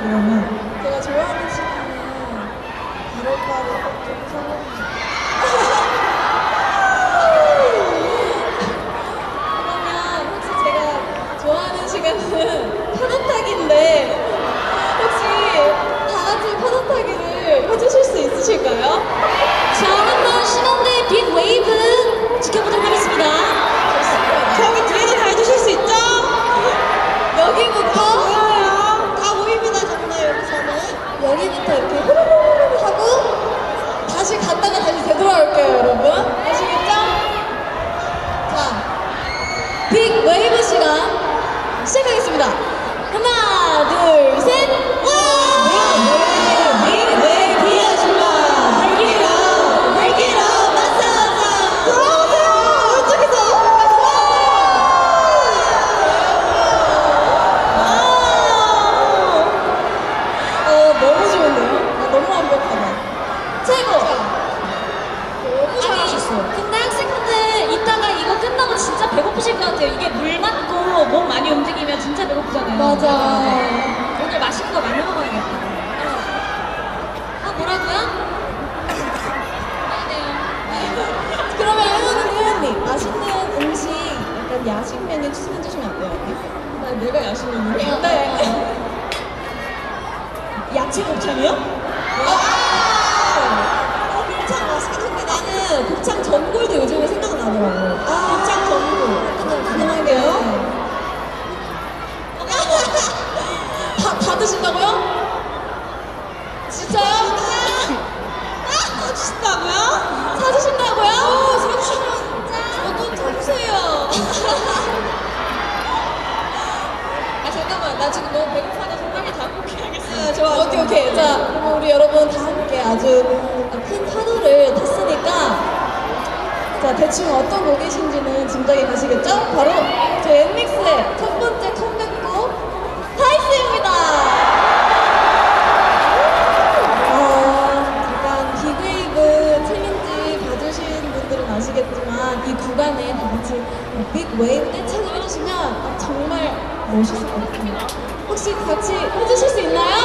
그러면 제가 좋아하는 시간은 바로바로 그러면 혹시 제가 좋아하는 시간은 파도 타기인데 혹시 다 같이 파도 타기를 해주실 수 있으실까요? 자, 한번 신원대의 빅 웨이브 지켜보도록 하겠습니다. 저기 뒤에도 다 해주실 수 있죠? 여기부터 보여요. 다 보입니다. 정말 여기서는. 여기부터 이렇게 후루루루 하고 다시 갔다가 다시 되돌아올게요, 여러분. 아시겠죠? 자, 빅 웨이브 시간 시작하겠습니다. 하나, 둘, 셋, 와! 빅 웨이브 하시마. 밝기로, 맞서. 들어오세요. 이쪽에서. 너무 좋은데요? 너무 완벽하다. 최고! 너무 잘하셨어요. 근데 학생분들 이따가 이거 끝나고 진짜 배고프실 것 같아요. 이게 물 맞고 몸 많이 움직이면 진짜 배고프잖아요. 맞아. 오늘 맛있는 거 많이 먹어야겠다. 뭐라고요? 네요. 그러면 혜연님 맛있는 음식 약간 야식 메뉴 추천해 주시면 안 돼요? 내가 야식 메뉴를. 네. 야채 곱창이요? 곱창 맛있겠는데 나는 곱창 전골도 요즘에 생각나더라고. 곱창 전골. 가능하게요? 다 드신다고요? 진짜요? 사주신다고요? 사주신다고요? 사주시면 저도 사주세요. 잠깐만, 나 지금 너무 배고파서 빨리 다 먹어야겠어. 네, 좋아. 오케이. 자, 그럼 우리 여러분 다 함께 아주 큰 파도를 탔으니까 자, 대충 어떤 곡이신지는 짐작이 가시겠죠? 바로 저희 엔믹스의 첫 번째 컴백곡 타이스입니다. 약간 빅웨이브 챌린지 봐주신 분들은 아시겠지만 이 구간에 다 같이 빅웨이브 때 참여해주시면 정말 멋있을 것 같아요. 혹시 같이 해주실 수 있나요?